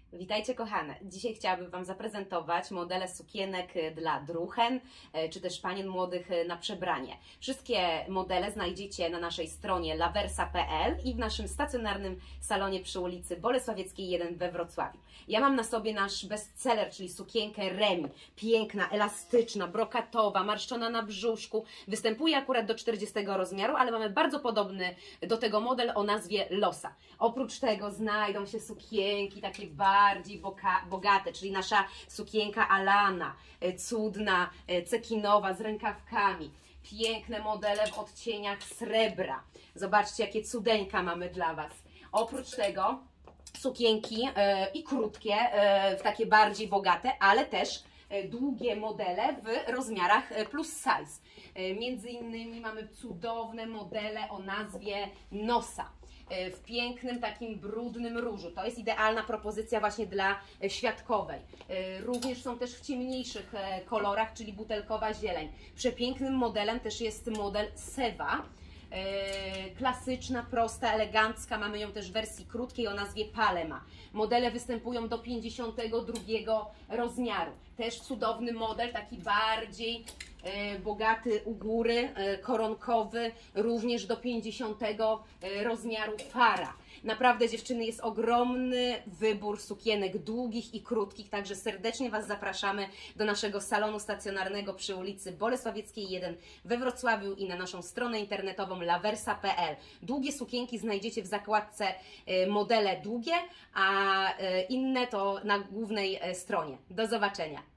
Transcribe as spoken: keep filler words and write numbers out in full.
Witajcie kochane. Dzisiaj chciałabym Wam zaprezentować modele sukienek dla druhen, czy też panien młodych na przebranie. Wszystkie modele znajdziecie na naszej stronie laversa kropka p l i w naszym stacjonarnym salonie przy ulicy Bolesławieckiej jeden we Wrocławiu. Ja mam na sobie nasz bestseller, czyli sukienkę Remi. Piękna, elastyczna, brokatowa, marszczona na brzuszku. Występuje akurat do czterdziestego rozmiaru, ale mamy bardzo podobny do tego model o nazwie Losa. Oprócz tego znajdą się sukienki takie bardziej bogate, czyli nasza sukienka Alana, cudna, cekinowa, z rękawkami. Piękne modele w odcieniach srebra. Zobaczcie, jakie cudeńka mamy dla Was. Oprócz tego sukienki e, i krótkie, e, w takie bardziej bogate, ale też e, długie modele w rozmiarach plus size. E, między innymi mamy cudowne modele o nazwie Nosa w pięknym, takim brudnym różu. To jest idealna propozycja właśnie dla świadkowej. Również są też w ciemniejszych kolorach, czyli butelkowa zieleń. Przepięknym modelem też jest model Seva. Klasyczna, prosta, elegancka. Mamy ją też w wersji krótkiej o nazwie Palema. Modele występują do pięćdziesiątego drugiego rozmiaru. Też cudowny model, taki bardziej bogaty u góry, koronkowy, również do pięćdziesiątego rozmiaru Fara. Naprawdę, dziewczyny, jest ogromny wybór sukienek długich i krótkich, także serdecznie Was zapraszamy do naszego salonu stacjonarnego przy ulicy Bolesławieckiej jeden we Wrocławiu i na naszą stronę internetową laversa kropka p l. Długie sukienki znajdziecie w zakładce modele długie, a inne to na głównej stronie. Do zobaczenia!